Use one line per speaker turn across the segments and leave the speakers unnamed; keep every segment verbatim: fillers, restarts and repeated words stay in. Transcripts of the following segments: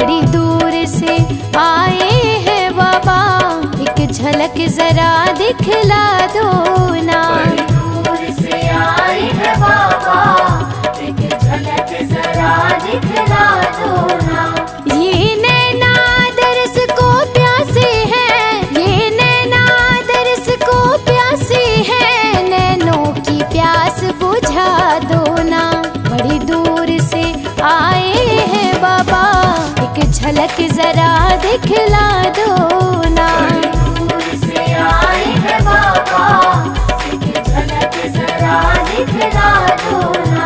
बड़ी दूर से आए हैं बाबा, एक झलक जरा दिखला दो ना।
बड़ी दूर से आए हैं बाबा, एक झलक जरा दिखला दो ना।
ये नैना दरस को प्यासे हैं, ये नैना दरस को प्यासे हैं, नैनों की प्यास बुझा दो ना। बड़ी दूर से आए हैं बाबा, एक झलक जरा दिखला दो ना।
बड़ी दूर से आए हैं बाबा, एक झलक जरा दिखला दो ना।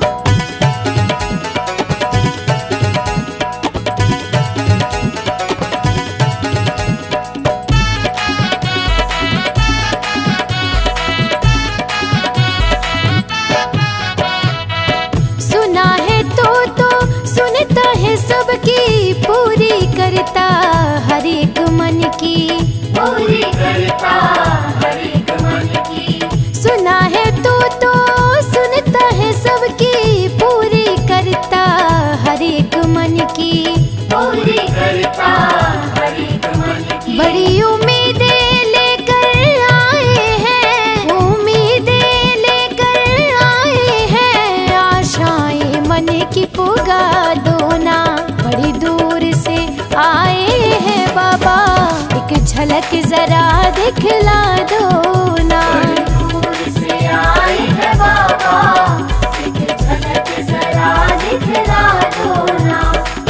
सुना है तो तो सुनता है सबकी, पूरी करता हर एक मन की,
पूरी करता हर एक मन की।
सुना है तो तो सुनता है सबकी, पूरी करता हर एक मन की,
पूरी करता हर एक मन की।
बड़ी उम्मीदें लेकर आए हैं, उम्मीदें लेकर आए हैं, आशाएं मन की पुगा दो ना। बड़ी दूर से आए हैं बाबा, एक झलक जरा दिखला दो ना।
बड़ी दूर से आए हैं बाबा, एक झलक जरा दिखला दो ना।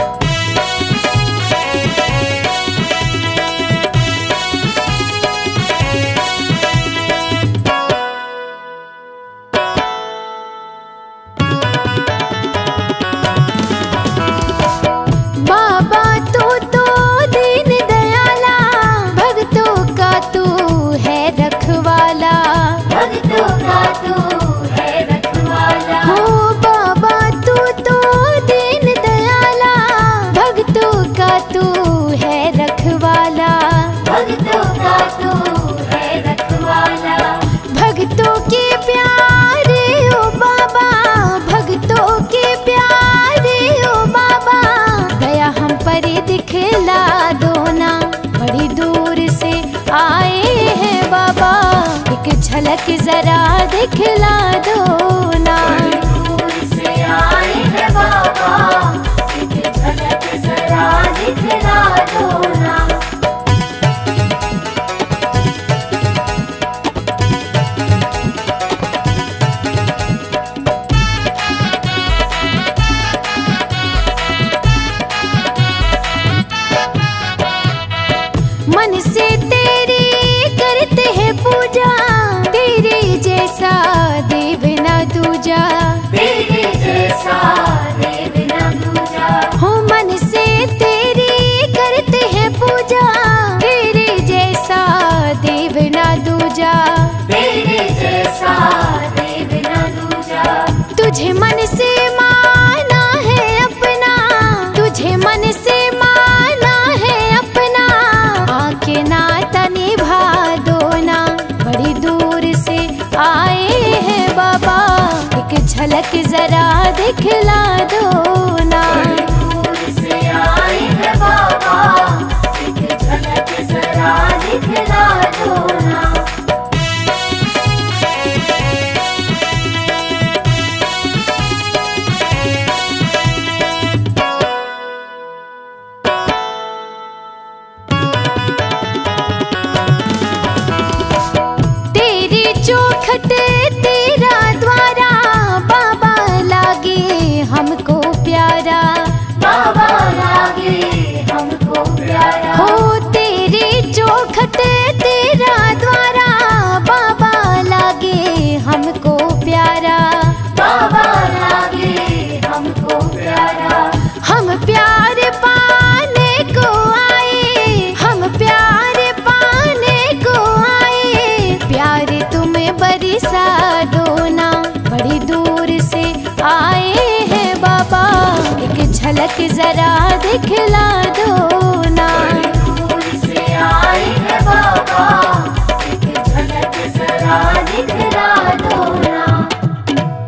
बाबा तू तो दीन दयाला, भक्तों का तू है रखवाला।
भक्तों का तू है रखवाला।
हो बाबा तू तो दीन दयाला, भक्तों का तू है रखवाला।
भक्तों का तू है रखवाला।
भक्तों के प्यारे ओ बाबा, भक्तों के प्यारे ओ बाबा, दया हम पर दिखला दो ना। बड़ी दूर से आए हैं बाबा, एक झलक जरा दिखला दो ना।
बड़ी दूर से आए हैं बाबा, एक झलक जरा दिखला दो ना।
मन से तेरी करते हैं पूजा, तेरे जैसा देव ना दूजा।
तेरे जैसा देव न दूजा।
हो मन से तेरी करते हैं पूजा, तेरे जैसा देव ना दूजा।
तेरे जैसा देव न दूजा।
तुझे मन से माना है अपना, तुझे मन से माना है अपना, आके नाता निभा दो ना। बड़ी दूर से आए हैं बाबा, एक झलक जरा दिखला दो ना।
बड़ी दूर से आए हैं बाबा, एक झलक जरा दिखला दो ना।
तेरी चौखट तेरा द्वारा, बाबा लागे हमको प्यारा।
बाबा लागे हमको प्यारा।
हो तेरी चौखट तेरा द्वारा, बाबा लागे हमको प्यारा।
बाबा लागे हमको प्यारा।
हम प्यार पाने को आए, हम प्यार पाने को आए, प्यार तुम्हें बरसा दो ना। बड़ी दूर से आए हैं बाबा, एक झलक जरा दिखला दो